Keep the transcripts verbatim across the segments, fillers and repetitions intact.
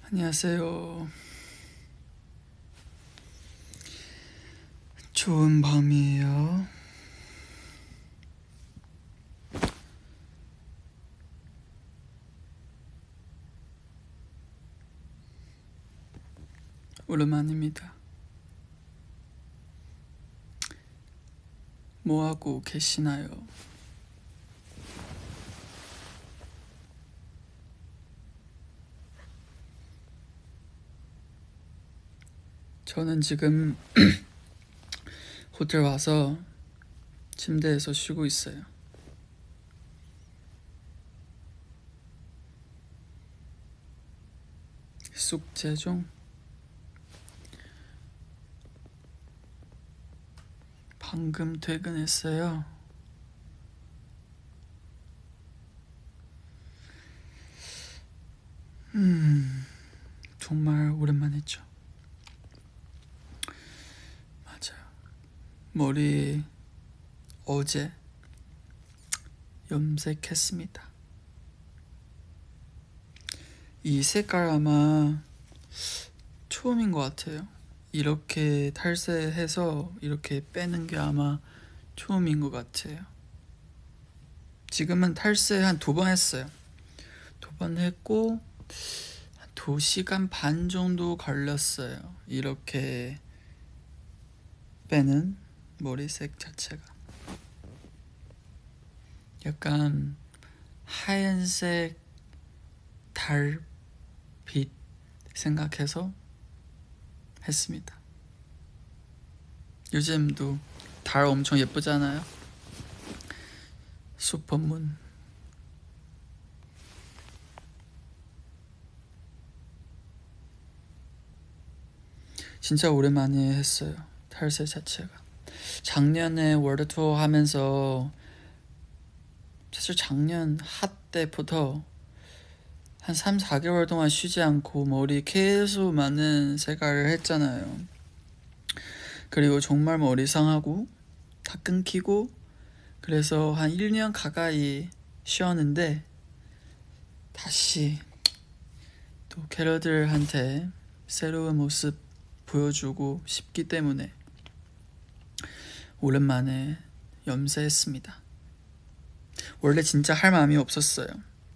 안녕하세요. 좋은 밤이에요. 오랜만입니다. 뭐하고 계시나요? 저는 지금 호텔 와서 침대에서 쉬고 있어요. 숙제 중 방금 퇴근했어요. 음, 정말 오랜만이죠. 맞아요. 머리 어제 염색했습니다. 이 색깔 아마 처음인 것 같아요. 이렇게 탈세해서 이렇게 빼는 게 아마 처음인 것 같아요. 지금은 탈세 한 두 번 했어요. 두 번 했고 한 두 시간 반 정도 걸렸어요. 이렇게 빼는 머리색 자체가 약간 하얀색 달빛 생각해서 했습니다. 요즘도 달 엄청 예쁘잖아요. 슈퍼문. 진짜 오랜만에 했어요. 탈세 자체가. 작년에 월드 투어 하면서 사실 작년 핫 때부터 한 삼, 사 개월 동안 쉬지 않고 머리 계속 많은 색깔을 했잖아요. 그리고 정말 머리 상하고 다 끊기고 그래서 한 일 년 가까이 쉬었는데 다시 또 캐럿들한테 새로운 모습 보여주고 싶기 때문에 오랜만에 염색했습니다. 원래 진짜 할 마음이 없었어요.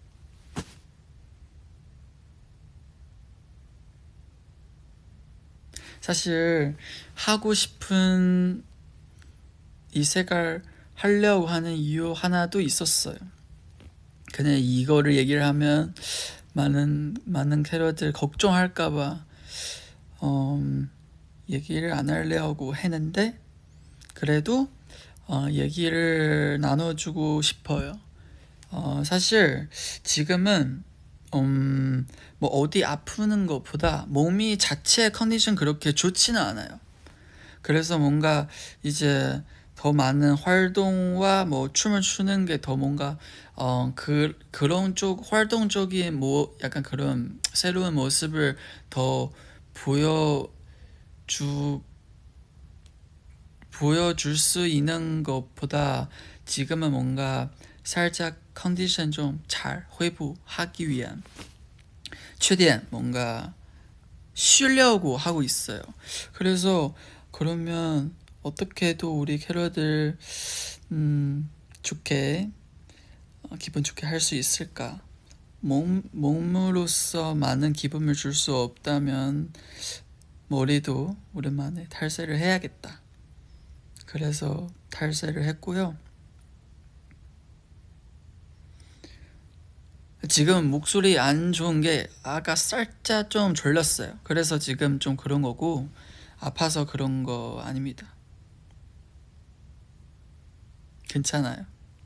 사실 하고 싶은 이 색깔 하려고 하는 이유 하나도 있었어요. 근데 이거를 얘기를 하면 많은 많은 캐럿들 걱정할까봐 어, 얘기를 안 하려고 했는데 그래도 어, 얘기를 나눠주고 싶어요. 어, 사실 지금은 음, 뭐 어디 아프는 것보다 몸이 자체 컨디션 그렇게 좋지는 않아요. 그래서 뭔가 이제 더 많은 활동과 뭐 춤을 추는 게 더 뭔가 어, 그, 그런 쪽 활동적인 뭐 약간 그런 새로운 모습을 더 보여주 보여줄 수 있는 것보다 지금은 뭔가 살짝 컨디션 좀 잘 회복하기 위한 최대한 뭔가 쉬려고 하고 있어요. 그래서 그러면 어떻게 해도 우리 캐럿들 음, 좋게 어, 기분 좋게 할 수 있을까? 몸, 몸으로서 많은 기분을 줄 수 없다면 머리도 오랜만에 탈세를 해야겠다. 그래서 탈세를 했고요. 지금 목소리 안 좋은 게 아까 살짝 좀 졸렸어요. 그래서 지금 좀 그런 거고 아파서 그런 거 아닙니다. 괜찮아요.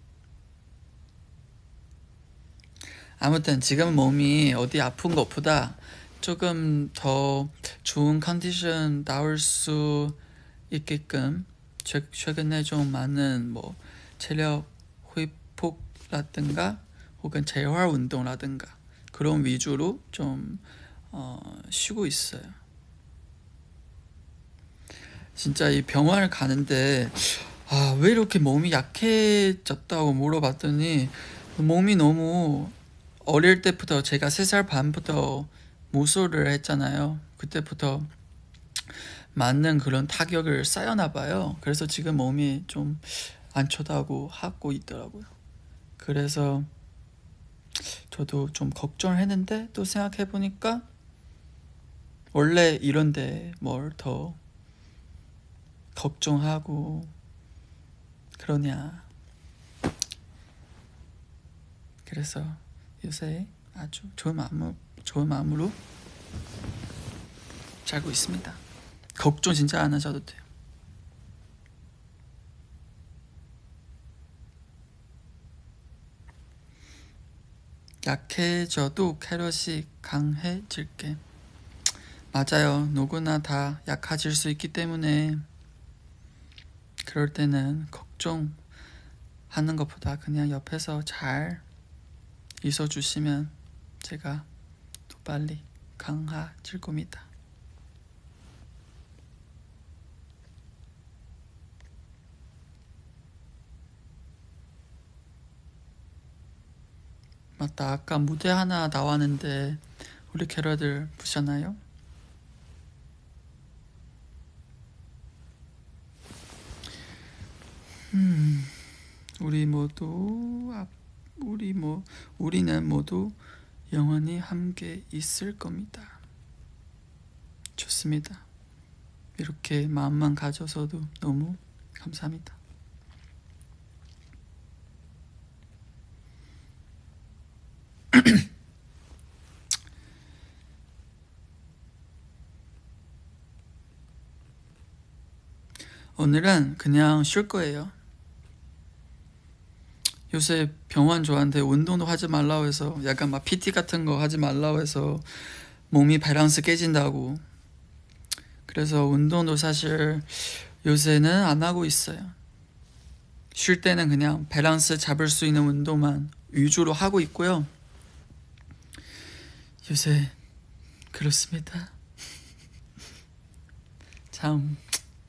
아무튼 지금 몸이 어디 아픈 것보다 조금 더 좋은 컨디션 나올 수 있게끔 최근에 좀 많은 뭐 체력 회복라든가 혹은 재활 운동라든가 그런 위주로 좀 어, 쉬고 있어요. 진짜 이 병원을 가는데 아, 왜 이렇게 몸이 약해졌다고 물어봤더니 몸이 너무 어릴 때부터 제가 세 살 반부터 무술을 했잖아요. 그때부터 맞는 그런 타격을 쌓였나 봐요. 그래서 지금 몸이 좀 안 좋다고 하고 있더라고요. 그래서 저도 좀 걱정을 했는데 또 생각해 보니까 원래 이런데 뭘 더 걱정하고 그러냐. 그래서 요새 아주 좋은 마음, 좋은 마음으로 살고 있습니다. 걱정 진짜 안 하셔도 돼요. 약해져도 캐럿이 강해질게. 맞아요. 누구나 다 약해질 수 있기 때문에 그럴 때는 걱정하는 것보다 그냥 옆에서 잘 있어주시면 제가 더 빨리 강해질 겁니다. 맞다. 아까 무대 하나 나왔는데 우리 캐럿들 보셨나요? 음, 우리 모두 아, 우리 뭐 우리는 모두 영원히 함께 있을 겁니다. 좋습니다. 이렇게 마음만 가져서도 너무 감사합니다. 오늘은 그냥 쉴 거예요. 요새 병원 저한테 운동도 하지 말라고 해서 약간 막 피티 같은 거 하지 말라고 해서 몸이 밸런스 깨진다고. 그래서 운동도 사실 요새는 안 하고 있어요. 쉴 때는 그냥 밸런스 잡을 수 있는 운동만 위주로 하고 있고요. 요새 그렇습니다. 참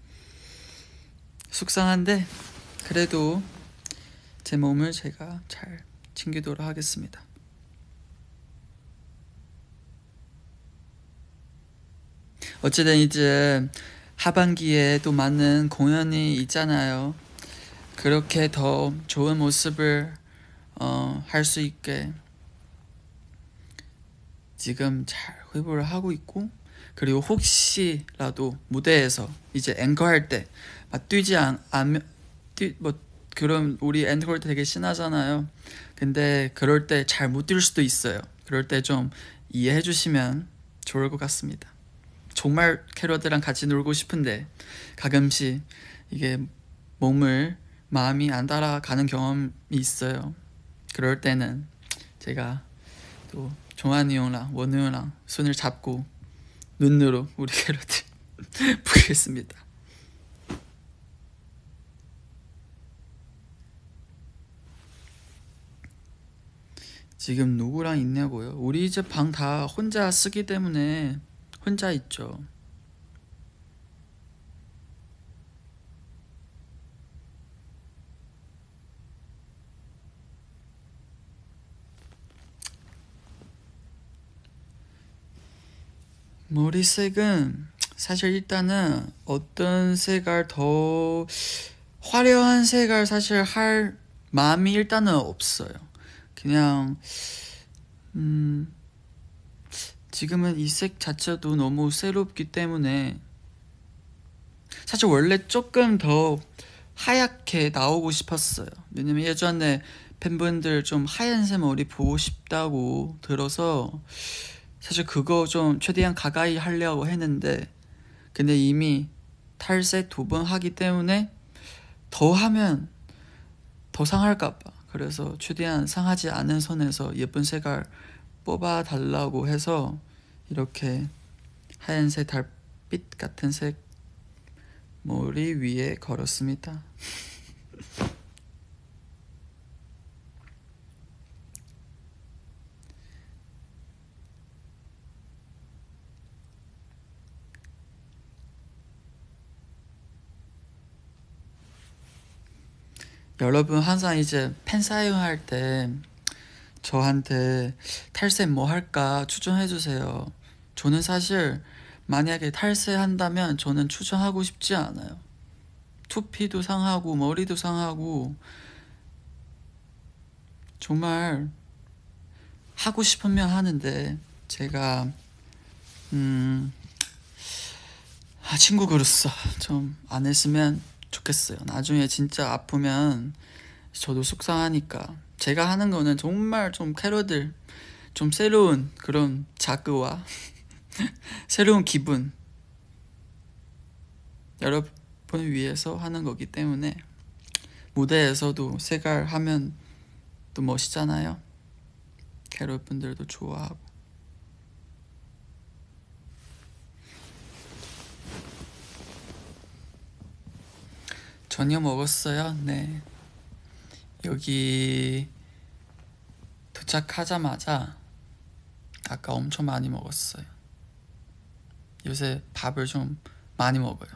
속상한데 그래도 제 몸을 제가 잘 챙기도록 하겠습니다. 어쨌든 이제 하반기에 또 많은 공연이 있잖아요. 그렇게 더 좋은 모습을 어, 할 수 있게 지금 잘 회복을 하고 있고, 그리고 혹시라도 무대에서 이제 앵커 할 때 막 뛰지 않, 안, 뛰, 뭐 그럼 우리 앵커 되게 신나잖아요. 근데 그럴 때 잘 못 뛸 수도 있어요. 그럴 때 좀 이해해 주시면 좋을 것 같습니다. 정말 캐럿들랑 같이 놀고 싶은데 가끔씩 이게 몸을 마음이 안 따라가는 경험이 있어요. 그럴 때는 제가 또 종환이 형랑 원우 형랑 손을 잡고 눈으로 우리 캐럿들 보겠습니다. 지금 누구랑 있냐고요? 우리 이제 방 다 혼자 쓰기 때문에 혼자 있죠. 머리색은 사실 일단은 어떤 색깔 더 화려한 색깔 사실 할 마음이 일단은 없어요. 그냥 음 지금은 이 색 자체도 너무 새롭기 때문에 사실 원래 조금 더 하얗게 나오고 싶었어요. 왜냐면 예전에 팬분들 좀 하얀색 머리 보고 싶다고 들어서 사실 그거 좀 최대한 가까이 하려고 했는데, 근데 이미 탈색 두 번 하기 때문에 더 하면 더 상할까봐, 그래서 최대한 상하지 않은 선에서 예쁜 색깔 뽑아 달라고 해서 이렇게 하얀색 달빛 같은 색 머리 위에 걸었습니다. 여러분 항상 이제 펜 사용할 때 저한테 탈색 뭐 할까 추천해주세요. 저는 사실 만약에 탈세한다면 저는 추천하고 싶지 않아요. 두피도 상하고 머리도 상하고 정말 하고 싶으면 하는데 제가 음 아, 친구 그랬어. 좀 안 했으면 좋겠어요. 나중에 진짜 아프면 저도 속상하니까. 제가 하는 거는 정말 좀 캐럿들 좀 새로운 그런 자극과 새로운 기분 여러분을 위해서 하는 거기 때문에 무대에서도 색깔 하면 또 멋있잖아요. 캐럿 분들도 좋아하고. 저녁 먹었어요? 네. 여기 도착하자마자 아까 엄청 많이 먹었어요. 요새 밥을 좀 많이 먹어요.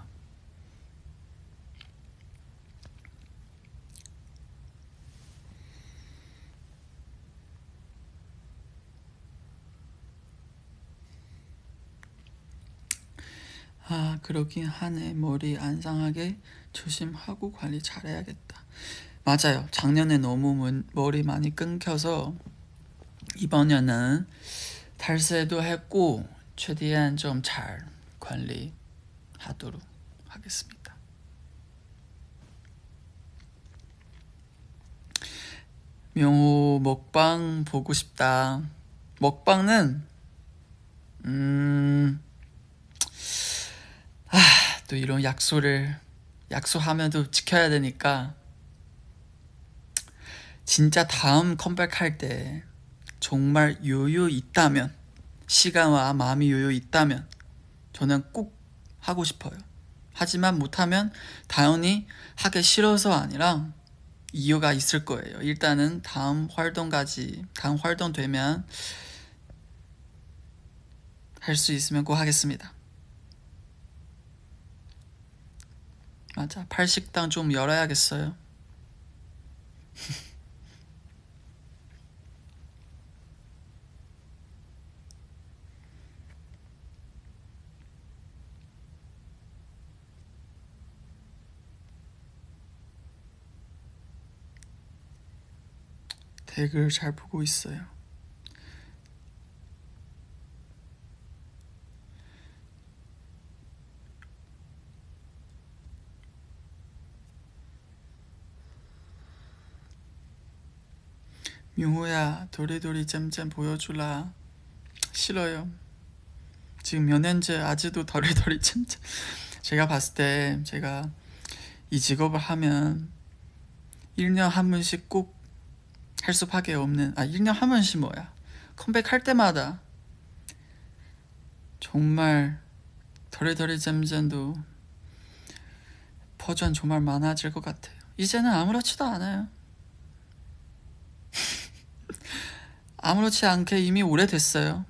아, 그러긴 하네. 머리 안 상하게 조심하고 관리 잘해야겠다. 맞아요. 작년에 너무 머리 많이 끊겨서 이번에는 탈세도 했고 최대한 좀 잘 관리하도록 하겠습니다. 명호 먹방 보고 싶다. 먹방은 음... 아, 또 이런 약속을 약속하면도 지켜야 되니까 진짜 다음 컴백할 때 정말 여유 있다면 시간과 마음이 여유 있다면 저는 꼭 하고 싶어요. 하지만 못하면 당연히 하기 싫어서 아니라 이유가 있을 거예요. 일단은 다음 활동까지 다음 활동 되면 할 수 있으면 꼭 하겠습니다. 맞아, 팔식당 좀 열어야겠어요. 댓글 잘 보고 있어요. 명호야, 도리도리 잼잼 보여주라. 싫어요. 지금 몇 년째 아직도 도리도리 잼잼. 제가 봤을 때 제가 이 직업을 하면 일 년 한 번씩 꼭 할 수밖에 없는, 아 일 년 한 번씩 뭐야, 컴백할 때마다 정말 도리도리 잼잼도 버전 정말 많아질 것 같아요. 이제는 아무렇지도 않아요. 아무렇지 않게 이미 오래됐어요.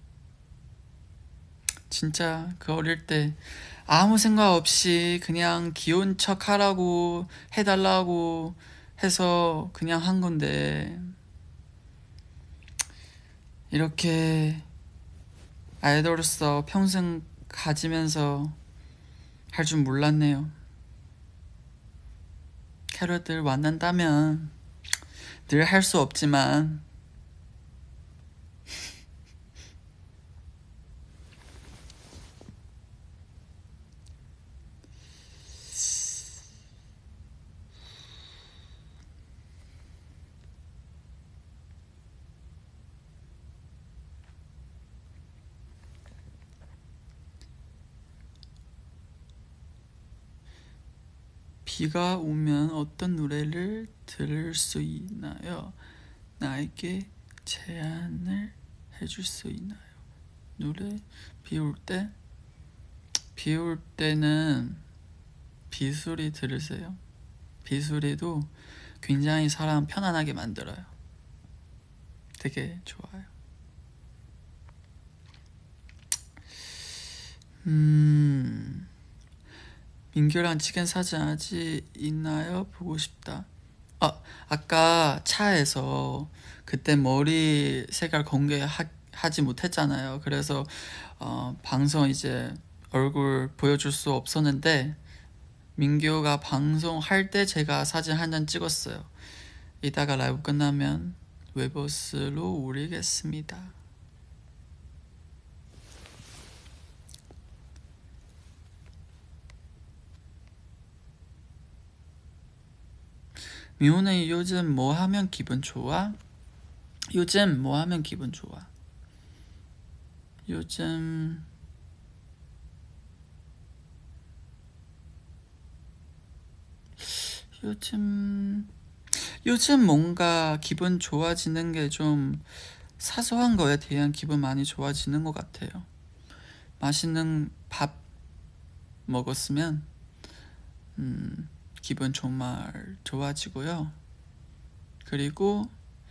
진짜 그 어릴 때 아무 생각 없이 그냥 귀여운 척 하라고 해달라고 해서 그냥 한 건데 이렇게 아이돌로서 평생 가지면서 할 줄 몰랐네요. 캐럿들 만난다면 늘 할 수 없지만 비가 오면 어떤 노래를 들을 수 있나요? 나에게 제안을 해줄 수 있나요? 노래 비 올 때? 비 올 때는 비소리 들으세요. 비소리도 굉장히 사람 편안하게 만들어요. 되게 좋아요. 음... 민규랑 찍은 사진 아직 있나요? 보고 싶다. 아, 아까 차에서 그때 머리 색깔 공개하, 하지 못했잖아요. 그래서 어, 방송 이제 얼굴 보여줄 수 없었는데 민규가 방송할 때 제가 사진 한 장 찍었어요. 이따가 라이브 끝나면 웨버스로 올리겠습니다. 미호는 요즘 뭐 하면 기분 좋아? 요즘 뭐 하면 기분 좋아? 요즘 요즘 요즘 뭔가 기분 좋아지는 게 좀 사소한 거에 대한 기분 많이 좋아지는 것 같아요. 맛있는 밥 먹었으면 음, 기분 정말 좋아지고요. 그리고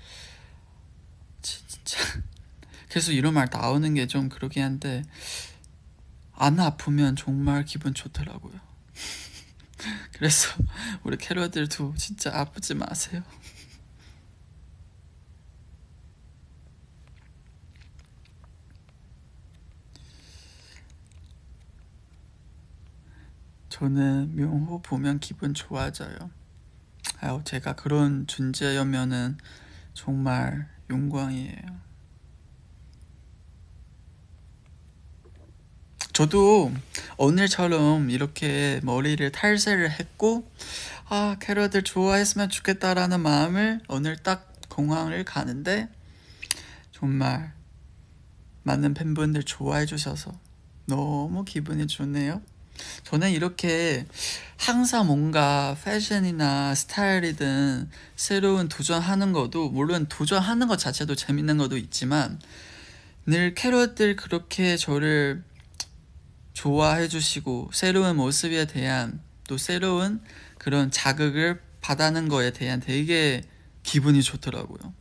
진짜 계속 이런 말 나오는 게 좀 그러긴 한데 안 아프면 정말 기분 좋더라고요. 그래서 우리 캐럿들도 진짜 아프지 마세요. 저는 명호 보면 기분 좋아져요. 아유, 제가 그런 존재였면은 정말 영광이에요. 저도 오늘처럼 이렇게 머리를 탈세를 했고 아 캐럿들 좋아했으면 좋겠다라는 마음을 오늘 딱 공항을 가는데 정말 많은 팬분들 좋아해 주셔서 너무 기분이 좋네요. 저는 이렇게 항상 뭔가 패션이나 스타일이든 새로운 도전하는 것도 물론 도전하는 것 자체도 재밌는 것도 있지만 늘 캐럿들 그렇게 저를 좋아해 주시고 새로운 모습에 대한 또 새로운 그런 자극을 받는 거에 대한 되게 기분이 좋더라고요.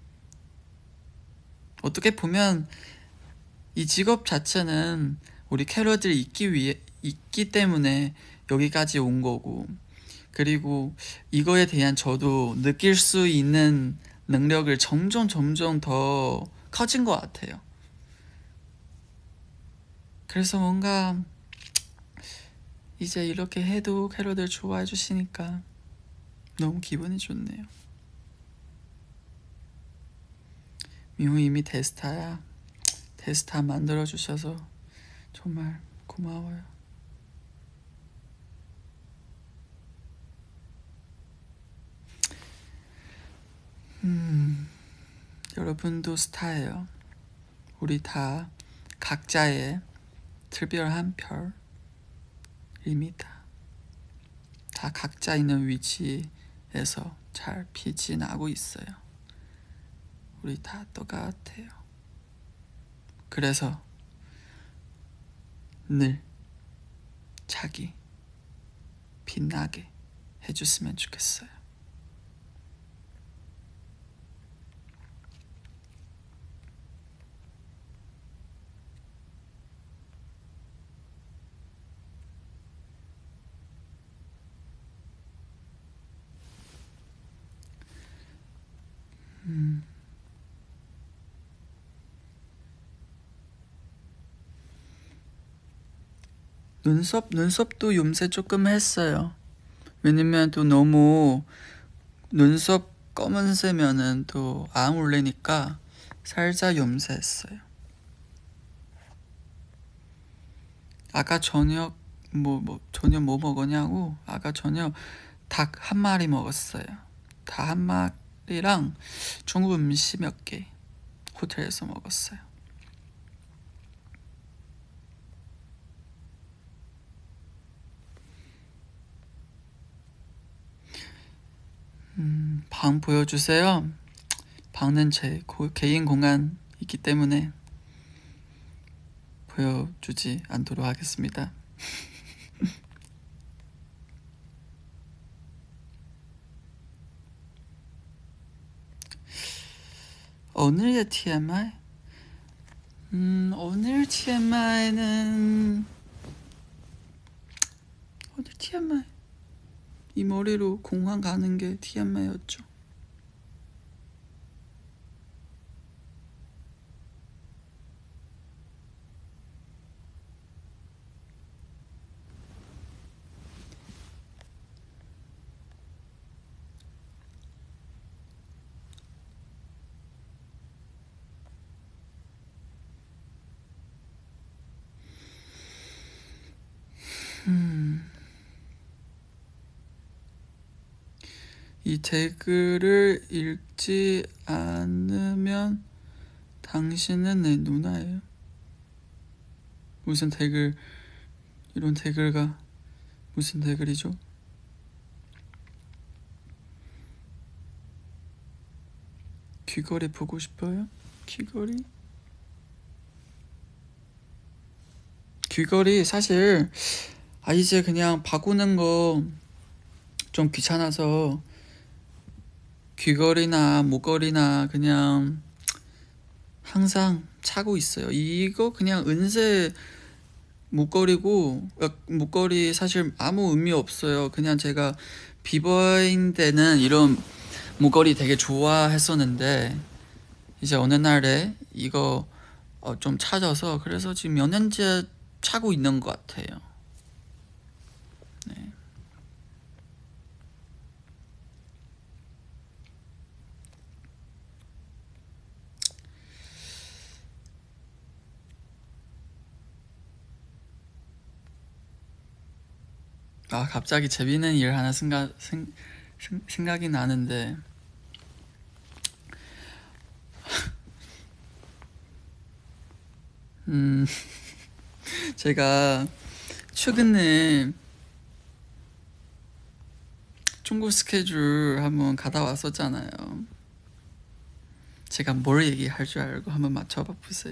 어떻게 보면 이 직업 자체는 우리 캐럿들이 있기 위해 있기 때문에 여기까지 온 거고 그리고 이거에 대한 저도 느낄 수 있는 능력을 점점 점점 더 커진 것 같아요. 그래서 뭔가 이제 이렇게 해도 캐럿들 좋아해 주시니까 너무 기분이 좋네요. 미호 이미 데스타야. 데스타 만들어 주셔서 정말 고마워요. 음, 여러분도 스타예요. 우리 다 각자의 특별한 별입니다. 다 각자 있는 위치에서 잘 빛이 나고 있어요. 우리 다 똑같아요. 그래서 늘 자기 빛나게 해줬으면 좋겠어요. 음. 눈썹 눈썹도 염색 조금 했어요. 왜냐면 또 너무 눈썹 검은색면은 또 안 어울리니까 살짝 염색했어요. 아까 저녁 뭐, 뭐 저녁 뭐 먹었냐고? 아까 저녁 닭 한 마리 먹었어요. 닭 한 마리랑 중국 음식 몇 개 호텔에서 먹었어요. 음, 방 보여주세요. 방은 제 고, 개인 공간이기 때문에 보여주지 않도록 하겠습니다. 오늘의 티엠아이? 음, 오늘 티엠아이는 오늘 티엠아이 이 머리로 공항 가는 게 티엠아이였죠. 이 댓글을 읽지 않으면 당신은 내 누나예요. 무슨 댓글, 이런 댓글가 무슨 댓글이죠? 귀걸이 보고 싶어요? 귀걸이? 귀걸이 사실 아 이제 그냥 바꾸는 거 좀 귀찮아서 귀걸이나 목걸이나 그냥 항상 차고 있어요. 이거 그냥 은색 목걸이고, 목걸이 사실 아무 의미 없어요. 그냥 제가 비버인 때는 이런 목걸이 되게 좋아했었는데 이제 어느 날에 이거 어, 좀 찾아서 그래서 지금 몇 년째 차고 있는 것 같아요. 네. 아 갑자기 재밌는 일 하나 생각 생, 생, 생각이 나는데 음 제가 최근에 중국 스케줄 한번 가다 왔었잖아요. 제가 뭘 얘기할 줄 알고 한번 맞춰봐 보세요.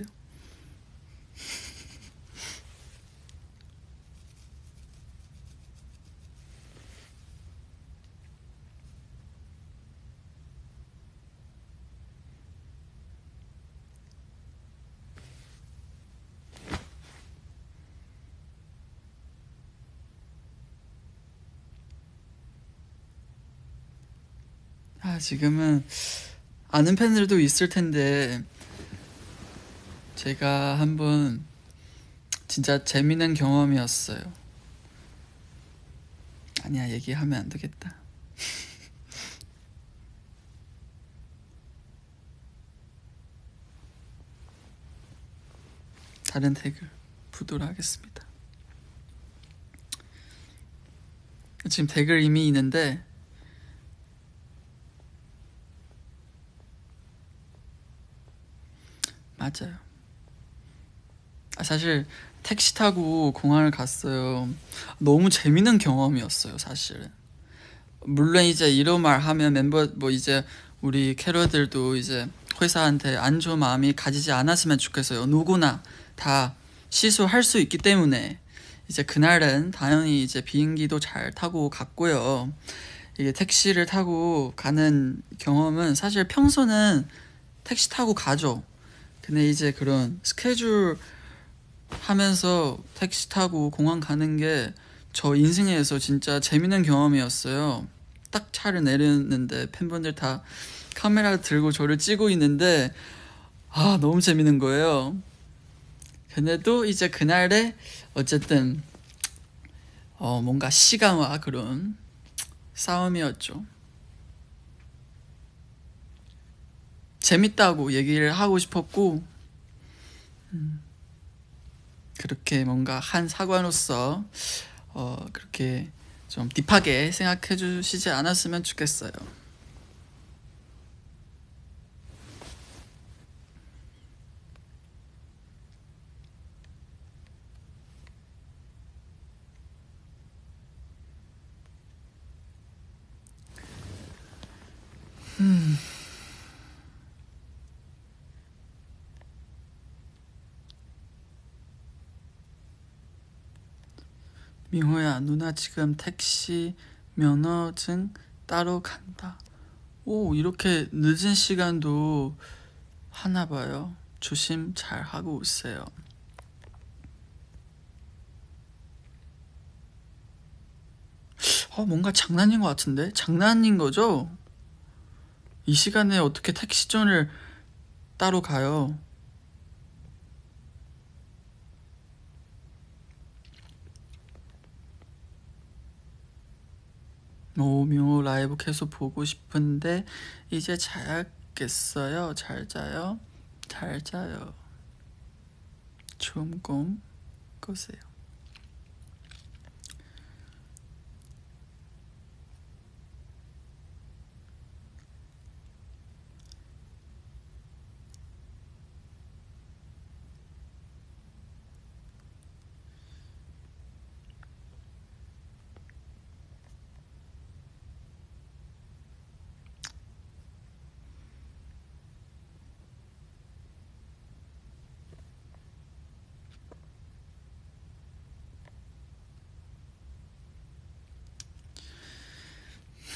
아 지금은 아는 팬들도 있을 텐데 제가 한번 진짜 재밌는 경험이었어요. 아니야 얘기하면 안 되겠다. 다른 댓글 보도록 하겠습니다. 지금 댓글 이미 있는데 맞아요. 아, 사실 택시 타고 공항을 갔어요. 너무 재밌는 경험이었어요 사실은. 물론 이제 이런 말 하면 멤버 뭐 이제 우리 캐러들도 이제 회사한테 안 좋은 마음이 가지지 않았으면 좋겠어요. 누구나 다 실수할 수 있기 때문에 이제 그날은 당연히 이제 비행기도 잘 타고 갔고요. 이게 택시를 타고 가는 경험은 사실 평소는 택시 타고 가죠. 근데 이제 그런 스케줄 하면서 택시 타고 공항 가는 게 저 인생에서 진짜 재밌는 경험이었어요. 딱 차를 내렸는데 팬분들 다 카메라 들고 저를 찍고 있는데 아 너무 재밌는 거예요. 근데도 이제 그날에 어쨌든 어 뭔가 시간과 그런 싸움이었죠. 재밌다고 얘기를 하고 싶었고 음, 그렇게 뭔가 한 사관으로서 어 그렇게 좀 딥하게 생각해 주시지 않았으면 좋겠어요. 음. 민호야 누나 지금 택시 면허증 따러 간다. 오 이렇게 늦은 시간도 하나봐요. 조심 잘 하고 오세요. 어 뭔가 장난인 것 같은데? 장난인 거죠? 이 시간에 어떻게 택시전을 따로 가요? 오 명호 라이브 계속 보고 싶은데 이제 자야겠어요. 잘 자요. 잘 자요. 좋은 꿈 꾸세요.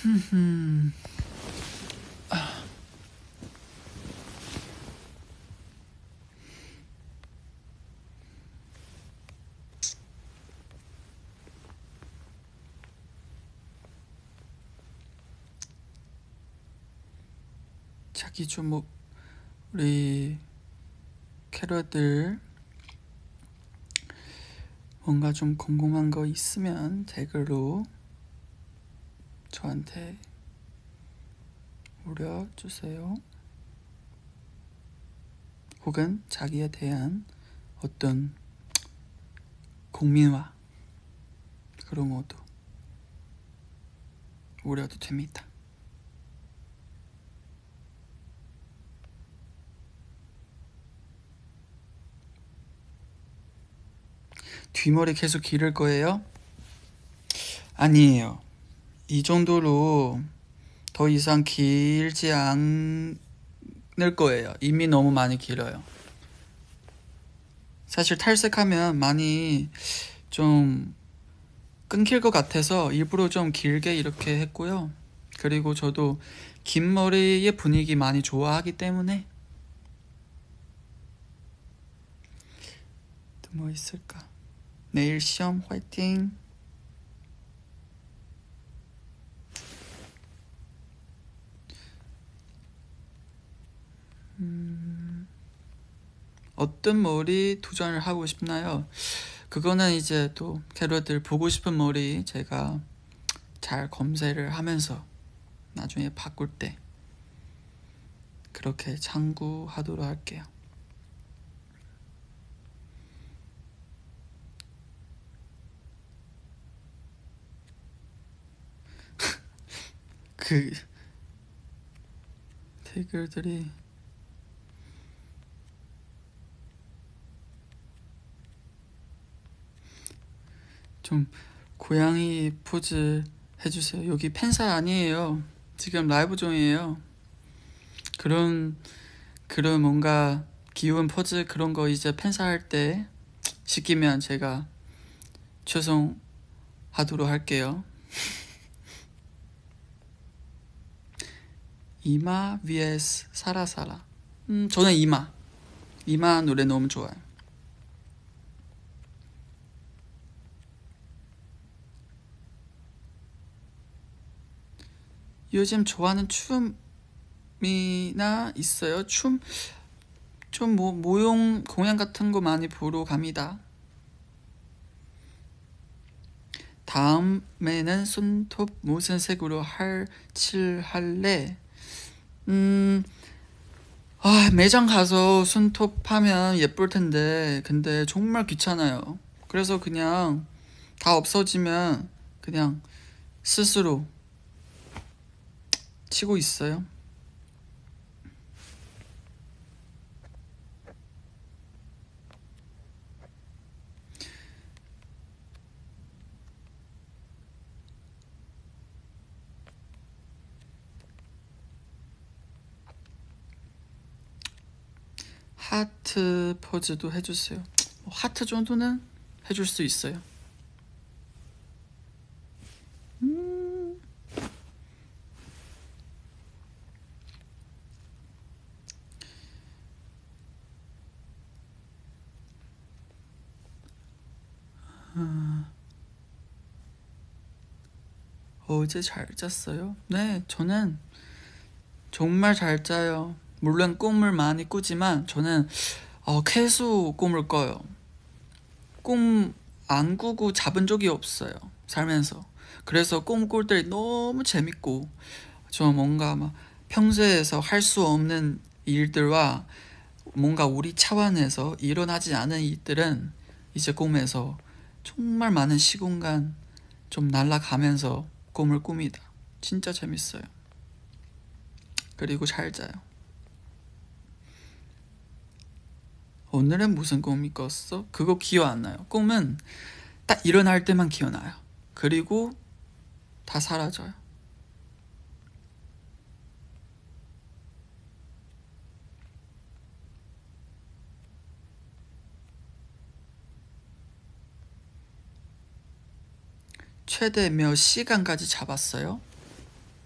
음. 자기 주목 우리 캐럿들 뭔가 좀 궁금한 거 있으면 댓글로 저한테 물어주세요. 혹은 자기에 대한 어떤 고민과 그런 것도 물어도 됩니다. 뒷머리 계속 기를 거예요? 아니에요. 이 정도로 더 이상 길지 않을 거예요. 이미 너무 많이 길어요. 사실 탈색하면 많이 좀 끊길 것 같아서 일부러 좀 길게 이렇게 했고요. 그리고 저도 긴 머리의 분위기 많이 좋아하기 때문에. 또 뭐 있을까? 내일 시험 화이팅! 음, 어떤 머리 도전을 하고 싶나요? 그거는 이제 또 캐럿들 보고 싶은 머리 제가 잘 검색을 하면서 나중에 바꿀 때 그렇게 참고하도록 할게요. 그 댓글들이 좀 고양이 포즈 해주세요. 여기 팬사 아니에요. 지금 라이브 중이에요. 그런 그런 뭔가 귀여운 포즈 그런 거 이제 팬사 할 때 시키면 제가 죄송하도록 할게요. 이마 vs 사라사라. 음 저는 이마 이마 노래 너무 좋아요. 요즘 좋아하는 춤이나 있어요? 춤? 좀 뭐 모형 공연 같은 거 많이 보러 갑니다. 다음에는 손톱 무슨 색으로 할, 칠할래? 음, 아, 매장 가서 손톱 하면 예쁠 텐데, 근데 정말 귀찮아요. 그래서 그냥 다 없어지면 그냥 스스로 치고 있어요. 하트 포즈도 해주세요. 하트 정도는 해줄 수 있어요. 음. 아. 어제 잘 잤어요? 네, 저는 정말 잘 자요. 물론 꿈을 많이 꾸지만 저는 어, 계속 꿈을 꿔요. 꿈 안 꾸고 잡은 적이 없어요. 살면서. 그래서 꿈 꿀 때 너무 재밌고 저 뭔가 막 평소에서 할 수 없는 일들과 뭔가 우리 차원에서 일어나지 않은 일들은 이제 꿈에서 정말 많은 시공간 좀 날아가면서 꿈을 꿉니다. 진짜 재밌어요. 그리고 잘 자요. 오늘은 무슨 꿈이 꿨어? 그거 기억 안 나요. 꿈은 딱 일어날 때만 기억나요. 그리고 다 사라져요. 최대 몇 시간까지 잡았어요?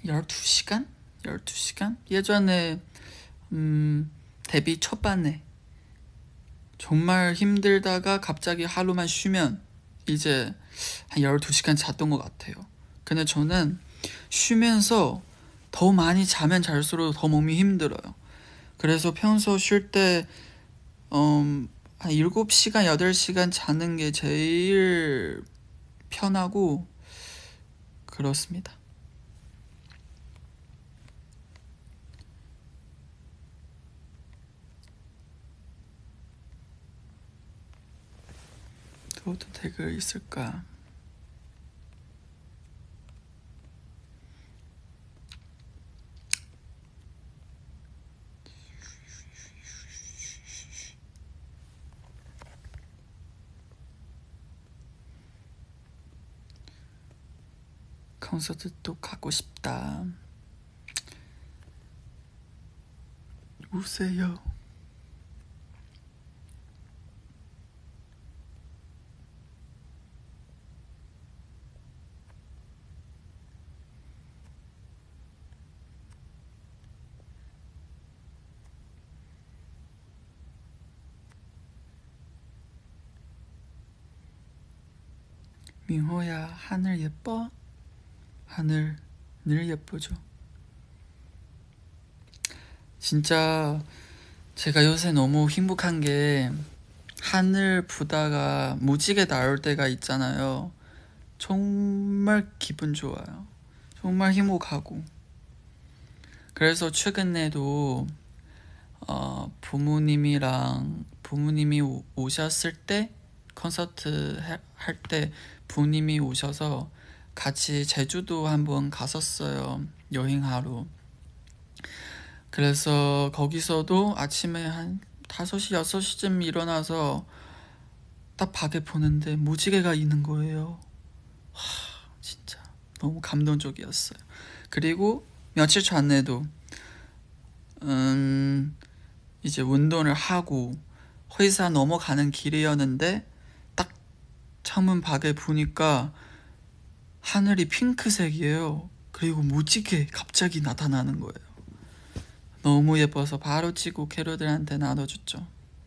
열두 시간? 열두 시간? 예전에 음, 데뷔 초반에 정말 힘들다가 갑자기 하루만 쉬면 이제 한 열두 시간 잤던 것 같아요. 근데 저는 쉬면서 더 많이 자면 잘수록 더 몸이 힘들어요. 그래서 평소 쉴 때 음, 한 일곱 시간, 여덟 시간 자는 게 제일 편하고 그렇습니다. 또 어떤 댓글 있을까? 콘서트 또 가고 싶다. 우세요. 민호야, 하늘 예뻐? 하늘 늘 예쁘죠. 진짜 제가 요새 너무 행복한 게 하늘 보다가 무지개 나올 때가 있잖아요. 정말 기분 좋아요. 정말 행복하고. 그래서 최근에도 어, 부모님이랑 부모님이 오, 오셨을 때 콘서트 할 때 부모님이 오셔서 같이 제주도 한번 갔었어요. 여행하러. 그래서 거기서도 아침에 한 다섯 시, 여섯 시쯤 일어나서 딱 밖에 보는데 무지개가 있는 거예요. 하, 진짜 너무 감동적이었어요. 그리고 며칠 전에도 음, 이제 운동을 하고 회사 넘어가는 길이었는데 딱 창문 밖에 보니까 하늘이 핑크색이에요. 그리고 무지개 갑자기 나타나는 거예요. 너무 예뻐서 바로 찍고 캐럿들한테 나눠줬죠.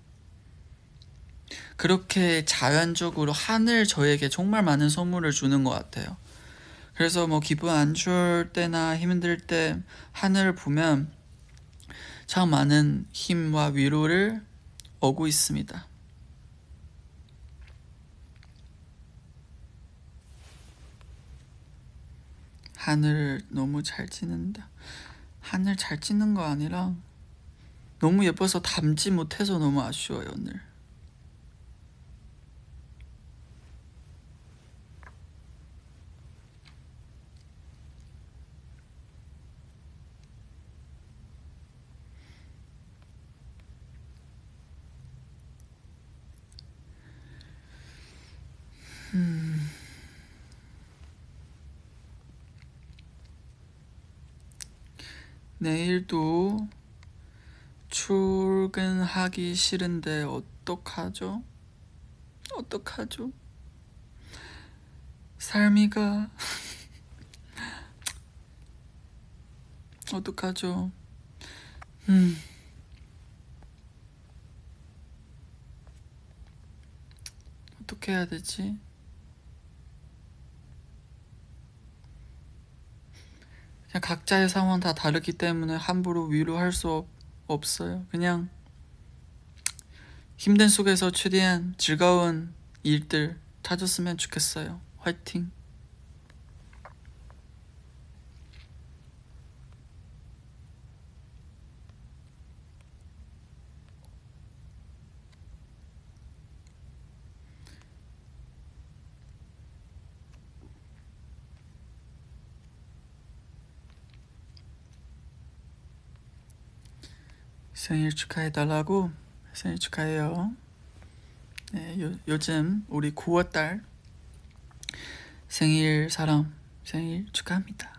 그렇게 자연적으로 하늘 저에게 정말 많은 선물을 주는 것 같아요. 그래서 뭐 기분 안 좋을 때나 힘들 때 하늘을 보면 참 많은 힘과 위로를 얻고 있습니다. 하늘 너무 잘 찍는다. 하늘 잘 찍는 거 아니라 너무 예뻐서 담지 못해서 너무 아쉬워요 오늘. 음. 내일도 출근하기 싫은데 어떡하죠? 어떡하죠? 삶이가 어떡하죠? 음. 어떻게 해야 되지? 그냥 각자의 상황 다 다르기 때문에 함부로 위로할 수 없, 없어요. 그냥 힘든 속에서 최대한 즐거운 일들 찾았으면 좋겠어요. 화이팅! 생일 축하해달라고? 생일 축하해요. 네, 요, 요즘 우리 구월달 생일 사람 생일 축하합니다.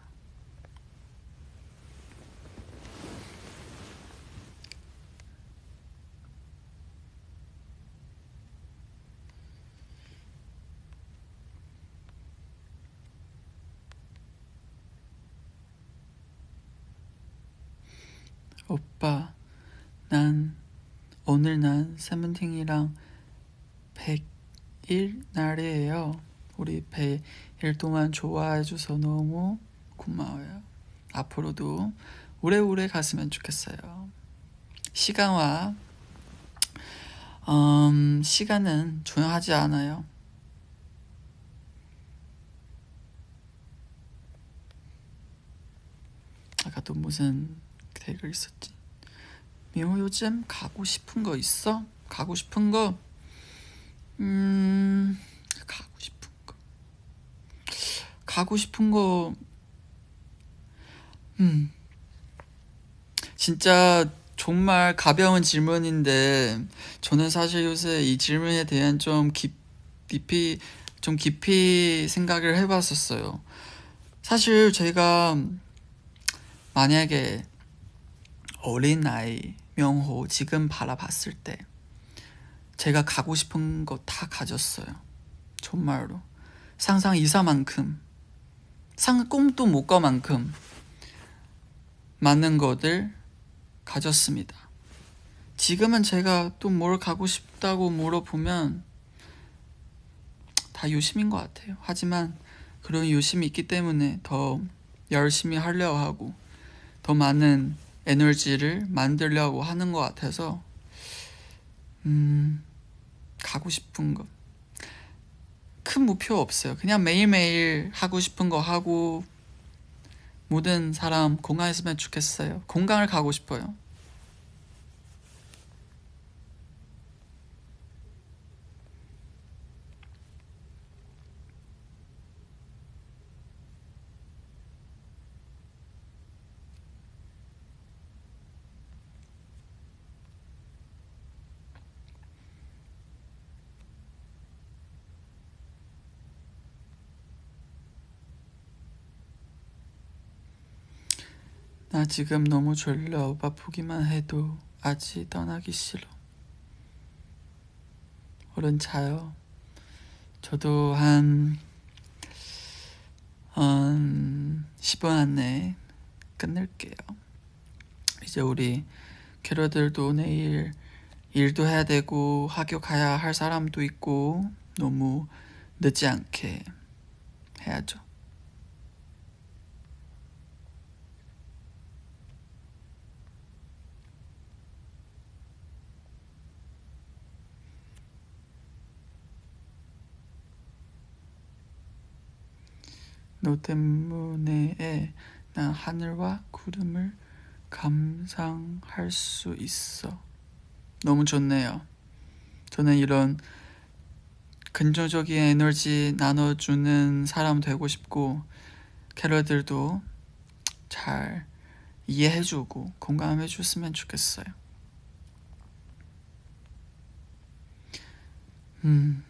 오빠, 난 오늘 난 세븐틴이랑 백 일 날이에요. 우리 백 일 동안 좋아해줘서 너무 고마워요. 앞으로도 오래오래 갔으면 좋겠어요. 시간과 음, 시간은 중요하지 않아요. 아까 또 무슨 댓글 있었지? 미호 요즘 가고 싶은 거 있어? 가고 싶은 거? 음... 가고 싶은 거... 가고 싶은 거... 음... 진짜 정말 가벼운 질문인데 저는 사실 요새 이 질문에 대한 좀 깊, 깊이 좀 깊이 생각을 해봤었어요. 사실 제가 만약에 어린 나이 명호 지금 바라봤을 때 제가 가고 싶은 거 다 가졌어요. 정말로 상상 이상만큼 상 꿈도 못 꿔 만큼 많은 것들 가졌습니다. 지금은 제가 또 뭘 가고 싶다고 물어보면 다 요심인 것 같아요. 하지만 그런 요심이 있기 때문에 더 열심히 하려고 하고 더 많은 에너지를 만들려고 하는 것 같아서 음, 가고 싶은 거 큰 목표 없어요. 그냥 매일매일 하고 싶은 거 하고 모든 사람 건강했으면 좋겠어요. 건강을 가고 싶어요. 나 지금 너무 졸려. 오빠 보기만 해도 아직 떠나기 싫어. 얼른 자요. 저도 한, 한 십 분 안에 끝낼게요. 이제 우리 캐러들도 내일 일도 해야 되고 학교 가야 할 사람도 있고 너무 늦지 않게 해야죠. 너 때문에 난 하늘과 구름을 감상할 수 있어. 너무 좋네요. 저는 이런 긍정적인 에너지 나눠주는 사람 되고 싶고 캐러들도 잘 이해해주고 공감해줬으면 좋겠어요. 음.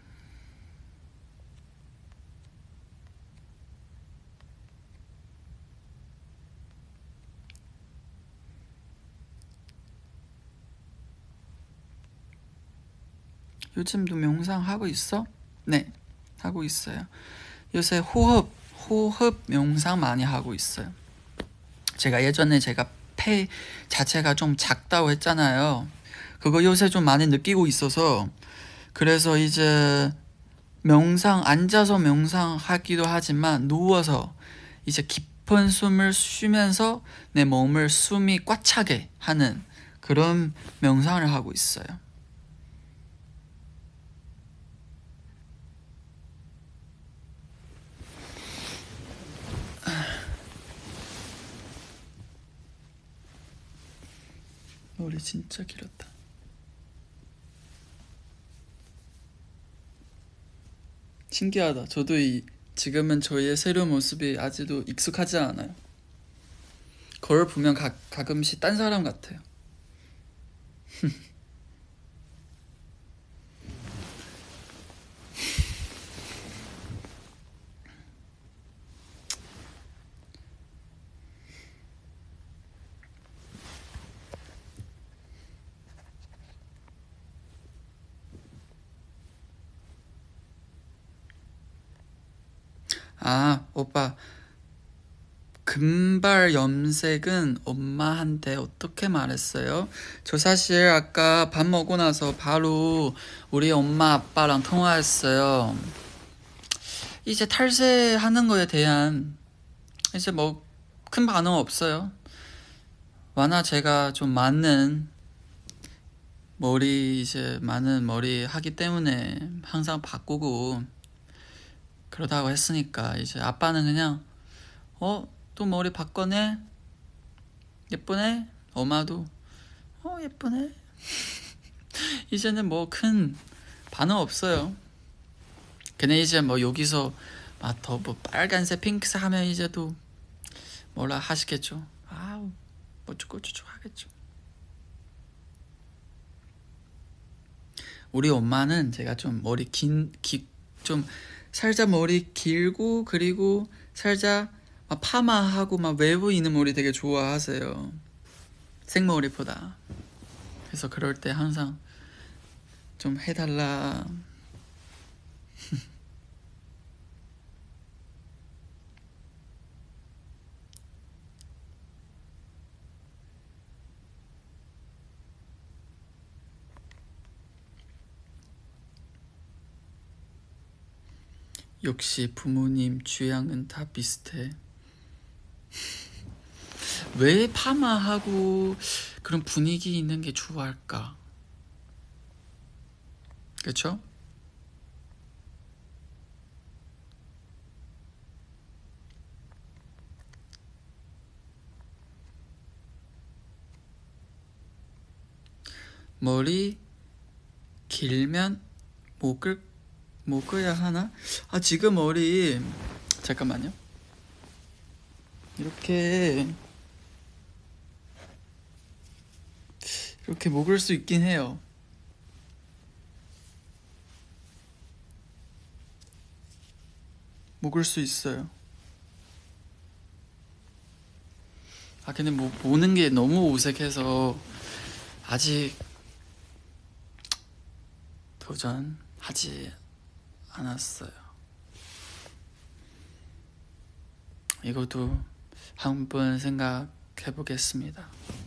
요즘도 명상 하고 있어? 네, 하고 있어요. 요새 호흡, 호흡 명상 많이 하고 있어요. 제가 예전에 제가 폐 자체가 좀 작다고 했잖아요. 그거 요새 좀 많이 느끼고 있어서 그래서 이제 명상, 앉아서 명상하기도 하지만 누워서 이제 깊은 숨을 쉬면서 내 몸을 숨이 꽉 차게 하는 그런 명상을 하고 있어요. 노래 진짜 길었다. 신기하다. 저도 이 지금은 저희의 새로운 모습이 아직도 익숙하지 않아요. 거울 보면 가, 가끔씩 딴 사람 같아요. 아, 오빠 금발 염색은 엄마한테 어떻게 말했어요? 저 사실 아까 밥 먹고 나서 바로 우리 엄마 아빠랑 통화했어요. 이제 탈세하는 거에 대한 이제 뭐 큰 반응 없어요. 워낙 제가 좀 많은 머리 이제 많은 머리 하기 때문에 항상 바꾸고 그러다고 했으니까 이제 아빠는 그냥 어? 또 머리 바꿔네? 예쁘네? 엄마도 어 예쁘네? 이제는 뭐 큰 반응 없어요. 근데 이제 뭐 여기서 막 더 뭐 빨간색 핑크색 하면 이제 또 뭐라 하시겠죠. 아우 어쩌고저쩌고 하겠죠. 우리 엄마는 제가 좀 머리 긴, 기, 좀 살짝 머리 길고 그리고 살짝 막 파마하고 막 외부 있는 머리 되게 좋아하세요. 생머리보다. 그래서 그럴 때 항상 좀 해달라. 역시 부모님 취향은 다 비슷해. 왜 파마하고 그런 분위기 있는 게 좋아할까? 그쵸? 머리 길면 목을 먹어야 하나? 아 지금 머리 잠깐만요. 이렇게 이렇게 먹을 수 있긴 해요. 먹을 수 있어요. 아 근데 뭐 보는 게 너무 어색해서 아직 도전하지 않았어요. 이것도 한번 생각해 보겠습니다.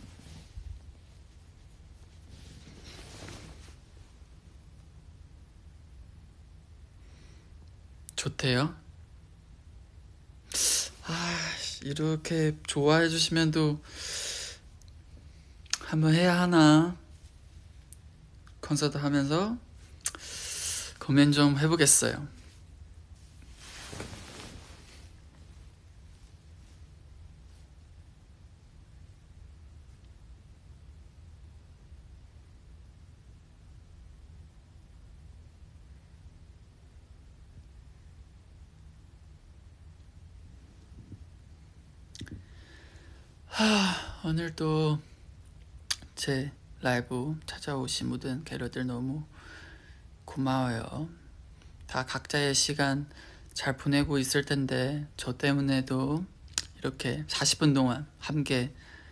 좋대요. 아 이렇게 좋아해 주시면 또 한번 해야 하나 콘서트 하면서 고민 좀 해보겠어요. 하, 오늘도 제 라이브 찾아오신 모든 게러들 너무 고마워요. 다 각자의 시간 잘 보내고 있을 텐데 저 때문에도 이렇게 사십 분 동안 함께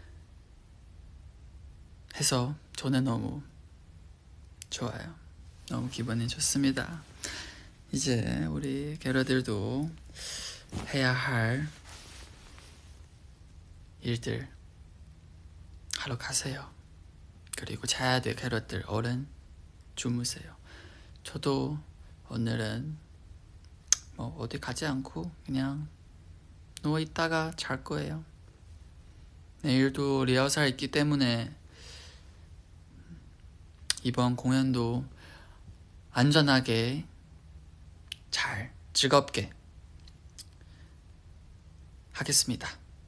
해서 저는 너무 좋아요. 너무 기분이 좋습니다. 이제 우리 게러들도 해야 할 일들 하러 가세요. 그리고 자야 될 게러들 얼른 주무세요. 저도 오늘은 뭐 어디 가지 않고 그냥 누워 있다가 잘 거예요. 내일도 리허설 있기 때문에 이번 공연도 안전하게 잘 즐겁게 하겠습니다.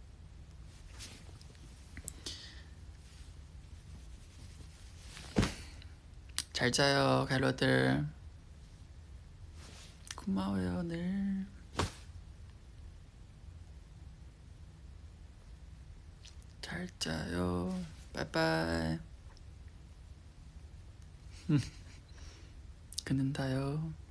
잘 자요 갤러들. 고마워요 늘. 잘 자요. 빠이빠이. 그는다요.